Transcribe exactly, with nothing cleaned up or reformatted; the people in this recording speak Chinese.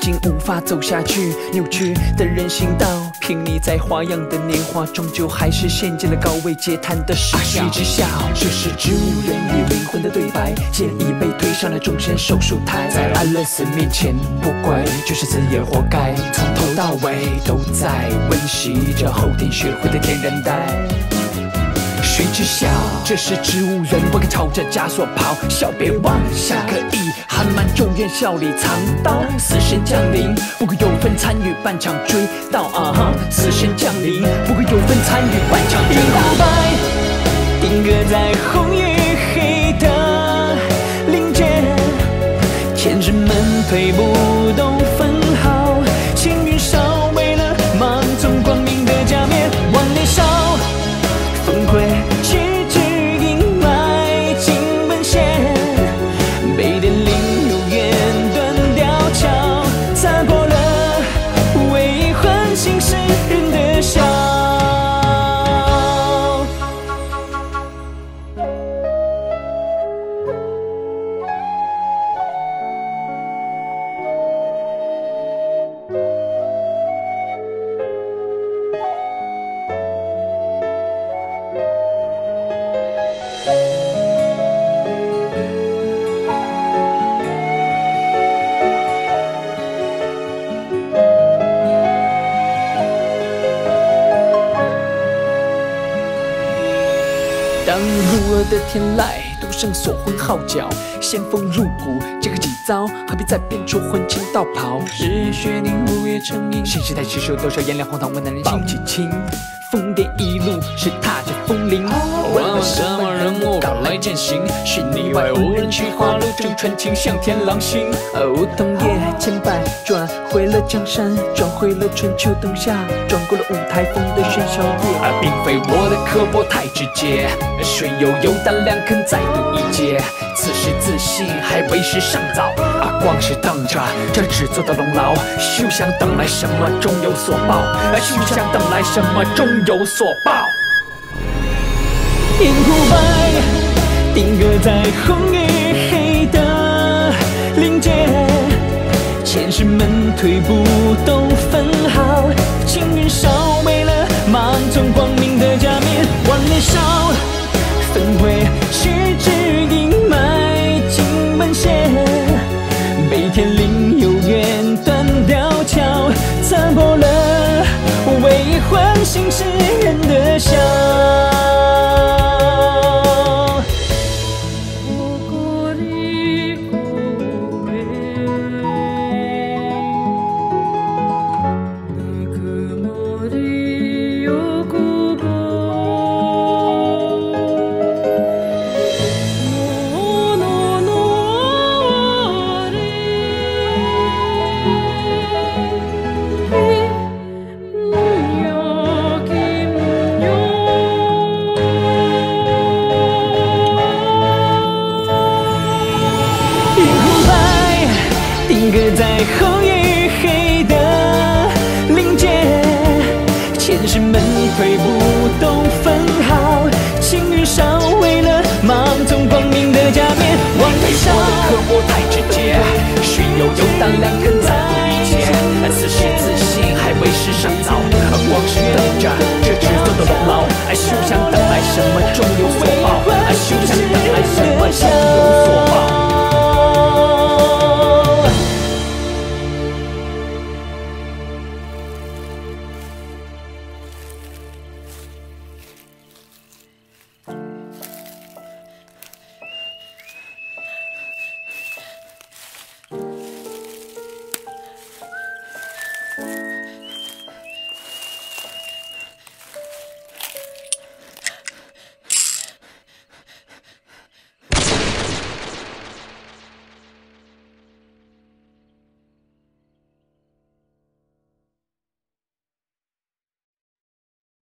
经无法走下去，扭曲的人行道，凭你再花样的年华，终究还是陷进了高位截瘫的时效。阿虚之笑，这是植物人与灵魂的对白，建议被推上了终身手术台，在安乐死面前不跪，就是死也活该。从头到尾都在温习着后天学会的天然呆。谁知晓？这是植物人，不敢朝着枷锁跑，笑别忘下个意，含满咒怨，笑里藏刀。死神降临，不会有份参与半场追悼啊哈！死神降临，不会有份参与半场追悼。银白定格在红与黑的林间，天使们推不动分毫，青云烧为了盲从光明的假面，往内烧。峰回直至阴霾进门前，被电铃永远断掉桥，擦过了为唤醒世人的笑。当入耳的天籁，赌圣锁魂号角，仙风入骨，这个几遭，何必再变出魂牵道袍？日血凝，日月成影，新时代吸收多少颜料，荒唐为难人心。抱起青，疯癫一路是踏着风铃。问什么人物赶来践行？是你外无人去花路，正传情向天狼星。梧桐叶千百转回了江山，转回了春秋冬夏，转过了五台风的喧嚣夜。而并非我的刻薄太直接，谁又有胆量肯再赌一劫？此时自信还为时尚早，啊，光是等着这纸做的龙牢，休想等来什么终有所报，休想等来什么终有所报。银湖白定格在红与黑的林间，前世们推不动分毫，青云烧没了盲从光明的假面，万年烧焚毁直至阴霾进门前，被天灵有缘断掉桥，擦破了为唤醒世人的笑。定格在红与黑的林间，前世们推不动分毫，青云烧为了盲从光明的假面，往内烧。我的刻薄太直接，谁又有胆量肯再不理解？此时自信还为时尚早，光是等着这制作的牢，休想等来什么终有所